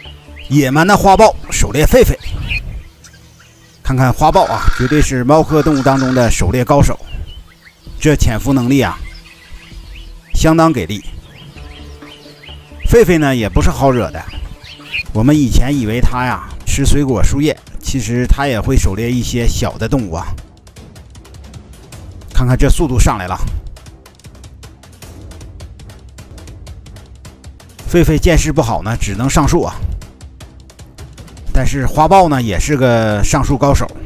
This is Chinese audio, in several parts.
野蛮的花豹狩猎狒狒。看看花豹啊，绝对是猫科动物当中的狩猎高手，这潜伏能力啊，相当给力。狒狒呢也不是好惹的，我们以前以为它呀吃水果树叶，其实它也会狩猎一些小的动物啊。看看这速度上来了，狒狒见势不好呢，只能上树啊。但是花豹呢也是个上树高手，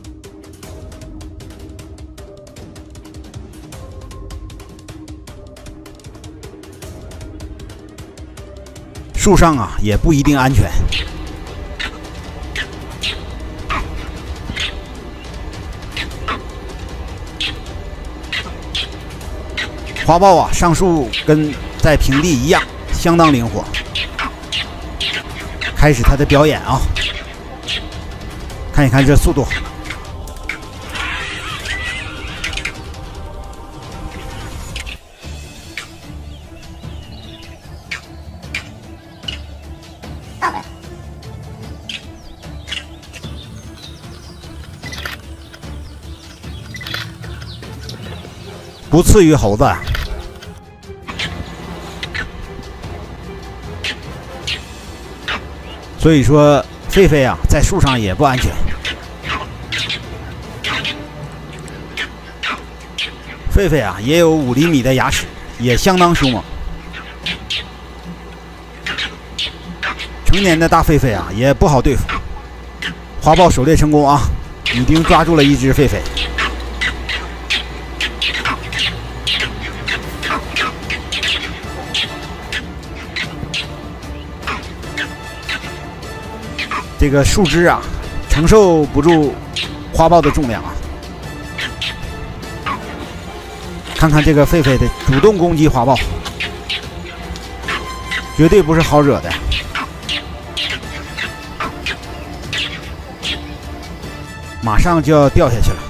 树上啊也不一定安全。花豹啊上树跟在平地一样，相当灵活。开始它的表演啊，看一看这速度。不次于猴子。所以说，狒狒啊，在树上也不安全。狒狒啊，也有5厘米的牙齿，也相当凶猛。成年的大狒狒啊，也不好对付。花豹狩猎成功啊，女丁抓住了一只狒狒。这个树枝啊，承受不住花豹的重量啊！看看这个狒狒的主动攻击花豹，绝对不是好惹的。马上就要掉下去了。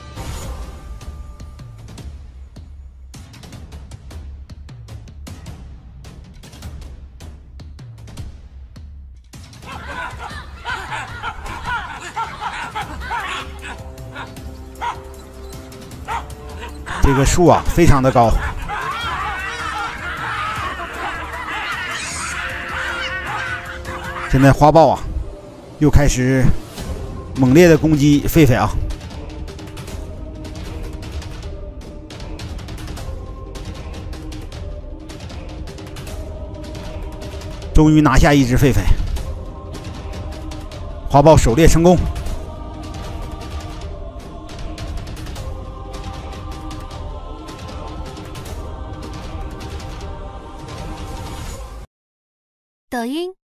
这个树啊，非常的高。现在花豹啊，又开始猛烈的攻击狒狒啊！终于拿下一只狒狒，花豹狩猎成功。 抖音。